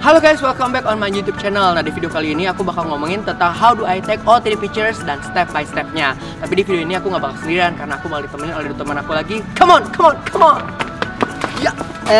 Halo guys, welcome back on my YouTube channel. Nah, di video kali ini aku bakal ngomongin tentang how do I take OOTD pictures dan step by stepnya. Tapi di video ini aku nggak bakal sendirian karena aku bakal ditemenin oleh teman aku lagi. Come on. Ya,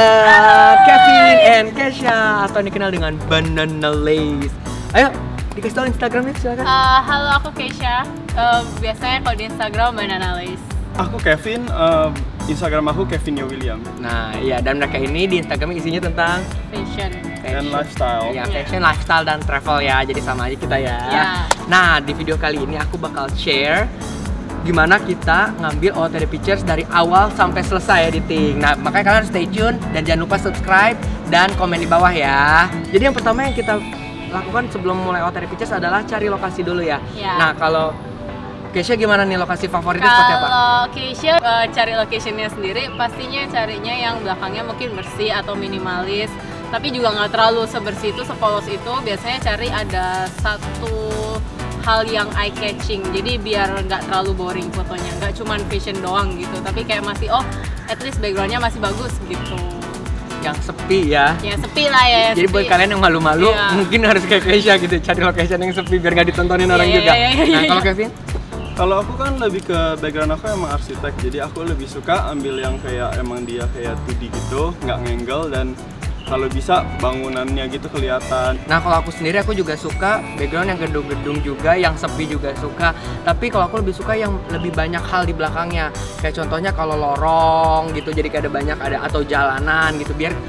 Kevin and Kesha atau dikenal dengan Banana Lace. Ayo, dikasih tau Instagramnya silakan. Halo, aku Kesha. Biasanya kalau di Instagram Banana Lace. Aku Kevin. Instagram aku Kevin William. Nah, iya, dan mereka ini di Instagram isinya tentang Fashion dan lifestyle. Ya, fashion, lifestyle, dan travel ya. Jadi sama aja kita ya. Nah, di video kali ini aku bakal share gimana kita ngambil OOTD pictures dari awal sampai selesai editing. Nah, makanya kalian harus stay tune dan jangan lupa subscribe dan komen di bawah ya. Jadi yang pertama yang kita lakukan sebelum mulai OOTD pictures adalah cari lokasi dulu ya. Nah, kalau Kesha gimana nih lokasi favoritnya seperti apa? Kalau Kesha cari locationnya sendiri, pastinya carinya yang belakangnya mungkin bersih atau minimalis, tapi juga nggak terlalu sebersih itu, sepolos itu. Biasanya cari ada satu hal yang eye catching, jadi biar nggak terlalu boring fotonya, nggak cuman fashion doang gitu, tapi kayak masih at least backgroundnya masih bagus gitu. Yang sepi ya. Yang sepi lah ya. Jadi buat kalian yang malu-malu, mungkin harus kayak Kesha gitu, cari location yang sepi biar nggak ditontonin orang juga. Nah, kalau Kevin? Kalau aku kan lebih ke background aku emang arsitek, jadi aku lebih suka ambil yang kayak emang dia kayak 2D gitu, nggak ngangle, dan kalau bisa bangunannya gitu kelihatan. Nah, kalau aku sendiri aku juga suka background yang gedung-gedung juga, yang sepi juga suka. Tapi kalau aku lebih suka yang lebih banyak hal di belakangnya. Kayak contohnya kalau lorong gitu, jadi kayak ada atau jalanan gitu, biar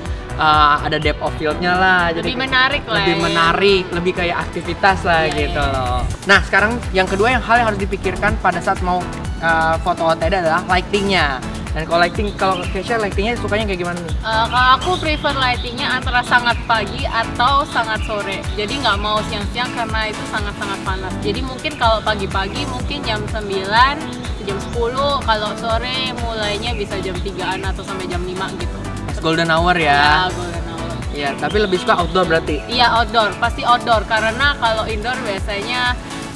ada depth of field-nya lah, lebih jadi menarik lah. Lebih menarik, lebih kayak aktivitas lah gitu loh. Nah, sekarang yang kedua yang hal yang harus dipikirkan pada saat mau foto OOTD adalah lighting-nya. Dan kalau Kesha lightingnya sukanya kayak gimana nih? Kalau aku prefer lightingnya antara sangat pagi atau sangat sore. Jadi nggak mau siang-siang karena itu sangat-sangat panas. Jadi mungkin kalau pagi-pagi mungkin jam 9, jam 10. Kalau sore mulainya bisa jam 3-an atau sampai jam 5 gitu. Golden hour ya? Ya, golden hour. Iya, tapi lebih suka outdoor berarti? Iya, outdoor. Pasti outdoor. Karena kalau indoor biasanya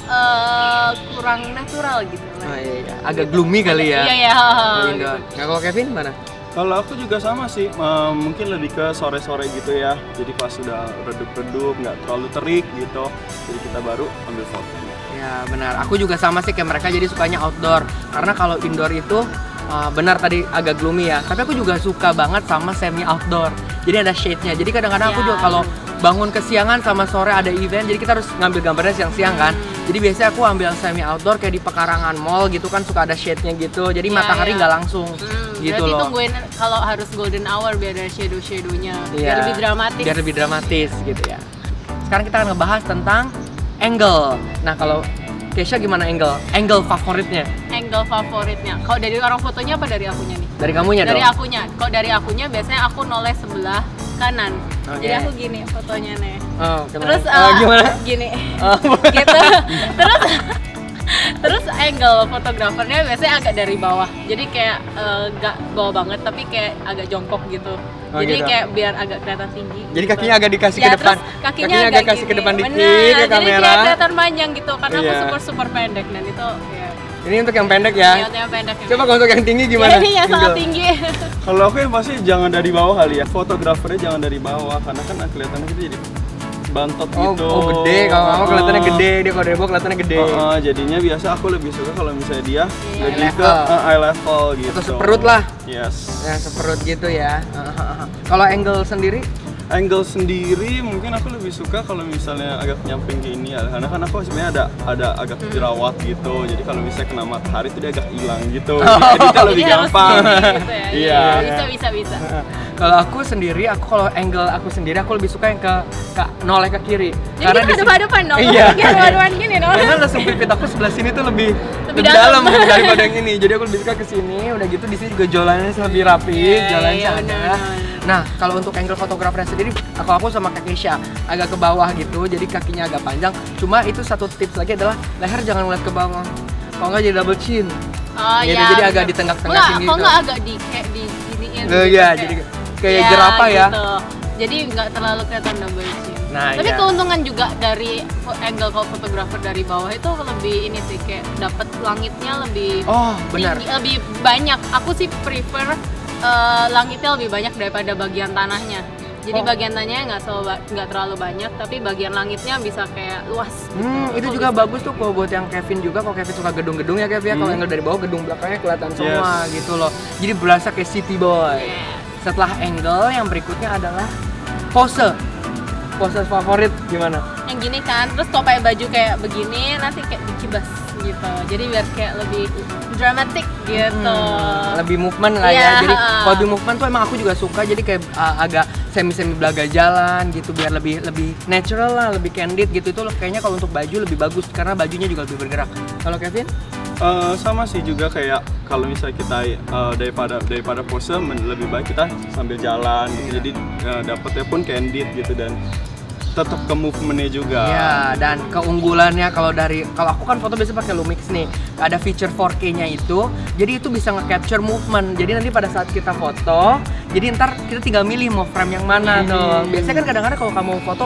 kurang natural gitu. Oh iya, agak gloomy kali ya? Iya. Gitu. Nah, kalau Kevin mana? Kalau aku juga sama sih, mungkin lebih ke sore-sore gitu ya. Jadi pas sudah redup-redup, nggak terlalu terik gitu, jadi kita baru ambil foto. Ya benar, aku juga sama sih kayak mereka, jadi sukanya outdoor. Karena kalau indoor itu benar tadi agak gloomy ya, tapi aku juga suka banget sama semi outdoor. Jadi ada shade-nya. Jadi kadang-kadang aku juga kalau bangun kesiangan sama sore ada event, jadi kita harus ngambil gambarnya siang-siang kan. Jadi biasanya aku ambil semi outdoor kayak di pekarangan mall gitu kan, suka ada shade-nya gitu. Jadi matahari nggak langsung gitu loh. Berarti tungguin kalau harus golden hour biar ada shadow-shadownya, biar lebih dramatis. Biar lebih dramatis gitu ya. Sekarang kita akan ngebahas tentang angle. Nah, kalau Kesha gimana angle? Angle favoritnya? Angle favoritnya. Kalau dari orang fotonya apa dari akunya nih? Dari kamunya dong? Dari akunya. Kalau dari akunya biasanya aku noleh sebelah kanan. Jadi aku gini fotonya nih. Terus gimana? Gini. Gitu. Terus angle fotografernya biasanya agak dari bawah. Jadi kayak gak bawah banget tapi kayak agak jongkok gitu. Jadi gitu. Kayak biar agak kelihatan tinggi. Jadi gitu. kakinya agak dikasih ke depan. Kakinya agak kasih ke depan dikit ke kamera. Jadi kayak kelihatan panjang gitu karena aku super pendek dan itu ya. Ini untuk yang pendek ya? Iya, untuk yang pendek. Coba kalau untuk yang tinggi gimana? Ini yang sangat tinggi. Kalau aku yang pasti jangan dari bawah kali ya. Fotografernya jangan dari bawah karena kan kelihatannya kita jadi bantot gitu. Oh gede, kalau kamu kelihatannya gede, dia kalau dari bawah kelihatannya gede. Jadinya biasa aku lebih suka kalau misalnya dia lebih ke eye level gitu. Atau seperut lah. Yes. Ya seperut gitu ya. Kalau angle sendiri? Angle sendiri mungkin aku lebih suka kalau misalnya agak nyamping ke ini ya, karena kan aku sebenarnya ada agak jerawat gitu, jadi kalau misalnya kena matahari itu dia agak hilang gitu, editnya lebih gampang. Gitu ya. Iya. Bisa. Kalau aku sendiri, kalau angle aku sendiri aku lebih suka yang ke noleh ke kiri. Jadi karena kita hadap-hadapan dong. Iya. Hadap-hadapan gini dong. Karena langsung pipit aku sebelah sini tuh lebih dalam daripada yang ini. Jadi aku lebih suka ke sini. Udah gitu di sini juga jalannya lebih rapi, jalannya ada. Nah, kalau untuk angle fotografernya sendiri, aku sama Kak Kesha agak ke bawah gitu, jadi kakinya agak panjang. Cuma itu satu tips lagi adalah leher jangan ngeliat ke bawah. Kalau nggak jadi double chin. Gitu, jadi agak di tengah-tengah sini. Kalau nggak agak di giniin. Iya, jadi kayak jerapah ya. Gitu. Jadi nggak terlalu kelihatan double chin. Nah, tapi keuntungan juga dari angle kalau fotografer dari bawah itu lebih ini sih, kayak dapat langitnya lebih benar. Lebih banyak. Aku sih prefer langitnya lebih banyak daripada bagian tanahnya. Jadi bagian tanya nggak terlalu banyak, tapi bagian langitnya bisa kayak luas. Itu juga bagus tuh kalau buat yang Kevin juga. Kalau Kevin suka gedung-gedung ya Kevin, kalau angle dari bawah gedung belakangnya kelihatan semua gitu loh. Jadi berasa kayak city boy. Setelah angle, yang berikutnya adalah pose. Pose favorit gimana? Yang gini kan, terus kalau pakai baju kayak begini nanti kayak dikibas gitu. Jadi biar kayak lebih dramatic gitu. Lebih movement lah ya. Jadi kalau di movement tuh emang aku juga suka. Jadi kayak agak semi belaga jalan gitu biar lebih natural lah, lebih candid gitu. Itu kayaknya kalau untuk baju lebih bagus karena bajunya juga lebih bergerak. Kalau Kevin? Sama sih juga kayak kalau misalnya kita daripada pose lebih baik kita sambil jalan gitu. Jadi dapetnya pun candid gitu dan tetap ke movementnya juga. Ya, dan keunggulannya kalau aku kan foto biasa pakai LUMIX nih. Ada feature 4K-nya itu, jadi itu bisa nge-capture movement. Jadi nanti pada saat kita foto, jadi ntar kita tinggal milih mau frame yang mana tuh. Biasanya kan kadang-kadang kalau kamu foto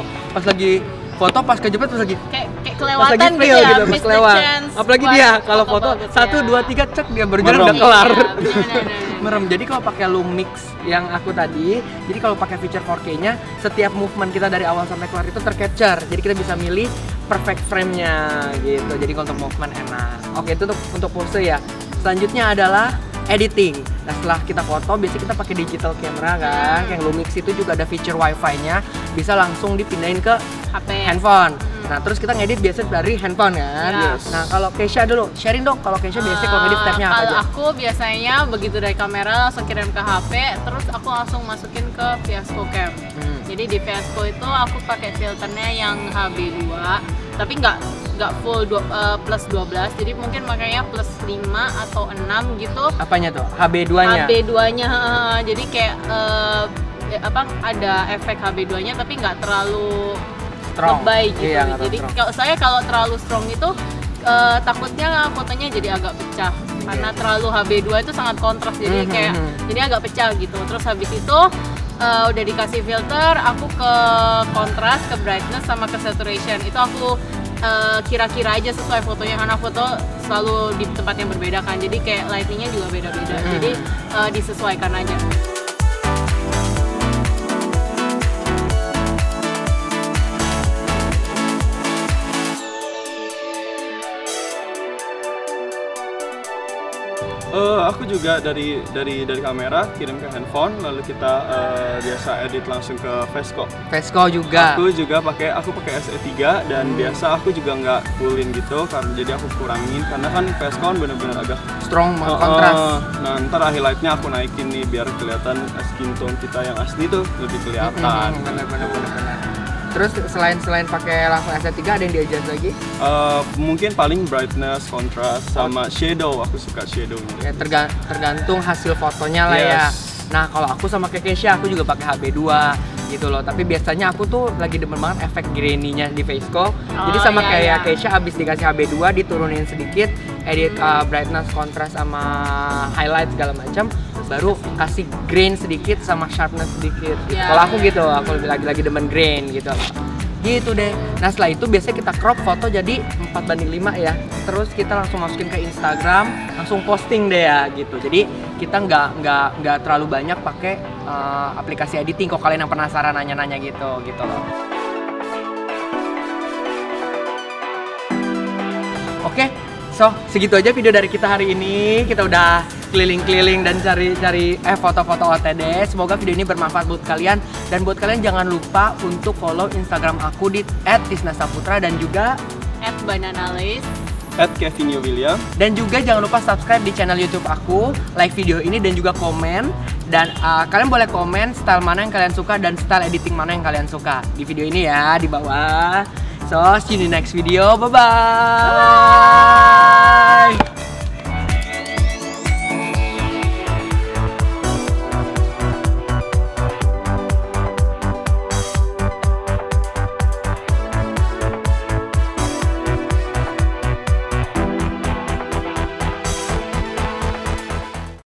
pas kejepit pas lagi kayak kelewatan gitu ya, pas lewat. Apalagi dia kalau foto 1 2 3 cek dia berjalan udah kelar. Merem. Jadi kalau pakai LUMIX yang aku tadi, jadi kalau pakai feature 4K-nya, setiap movement kita dari awal sampai kelar itu tercapture. Jadi kita bisa milih perfect frame-nya gitu. Jadi kalau untuk movement enak. Oke, itu untuk pose ya. Selanjutnya adalah editing. Nah, setelah kita foto, biasanya kita pakai digital camera kan. Yang LUMIX itu juga ada feature Wi-Fi-nya, bisa langsung dipindahin ke HP, handphone. Nah, terus kita ngedit biasa dari handphone kan. Nah, kalau Keisha dulu, sharing dong. Kalau Keisha biasanya kalau ngedit stepnya apa aja? Kalau aku biasanya begitu dari kamera langsung kirim ke HP, terus aku langsung masukin ke Fiasco Cam. Jadi di Fiasco itu aku pakai filternya yang HB2, tapi nggak full plus 12, jadi mungkin makanya plus 5 atau 6 gitu. Apanya tuh? HB2-nya? HB2-nya, jadi kayak ada efek HB2-nya tapi nggak terlalu lebay gitu. Jadi kalau terlalu strong itu takutnya fotonya jadi agak pecah. Karena terlalu HB2 itu sangat kontras, jadi jadi agak pecah gitu. Terus habis itu udah dikasih filter, aku ke kontras, ke brightness sama ke saturation. Itu aku kira-kira aja sesuai fotonya, karena foto selalu di tempat yang berbeda kan. Jadi kayak lightingnya juga beda-beda. Jadi disesuaikan aja. Aku juga dari kamera kirim ke handphone, lalu kita biasa edit langsung ke Fiasco juga. Aku pakai SE3 dan biasa aku juga nggak fullin gitu, karena jadi aku kurangin karena kan Fiasco kan bener-bener agak strong kontras. Nah, ntar highlightnya aku naikin nih biar kelihatan skin tone kita yang asli tuh lebih kelihatan. Bener. Terus selain pakai langsung SE3 ada yang di-adjust lagi? Mungkin paling brightness, contrast, sama shadow. Aku suka shadownya. Ya, tergantung hasil fotonya lah ya. Nah, kalau aku sama kayak Keisha, aku juga pakai HB2 gitu loh. Tapi biasanya aku tuh lagi demen banget efek grainy-nya di Fiasco. Jadi sama kayak Keisha, habis dikasih HB2 diturunin sedikit, edit brightness, contrast sama highlight segala macam, baru kasih grain sedikit sama sharpness sedikit. Kalau aku gitu, aku lagi demen grain gitu gitu deh. Nah, setelah itu biasanya kita crop foto jadi 4:5 ya. Terus kita langsung masukin ke Instagram, langsung posting deh ya gitu. Jadi kita nggak terlalu banyak pakai aplikasi editing. Kok kalian yang penasaran nanya-nanya gitu loh. Oke, so segitu aja video dari kita hari ini. Kita udah keliling-keliling dan cari foto-foto OOTD. Semoga video ini bermanfaat buat kalian. Dan buat kalian jangan lupa untuk follow Instagram aku di @Tysna Saputra dan juga @bananalis, @kevinyowilia. Dan juga jangan lupa subscribe di channel YouTube aku, like video ini dan juga komen. Dan kalian boleh komen style mana yang kalian suka dan style editing mana yang kalian suka di video ini ya, di bawah. So, see you in the next video. Bye-bye.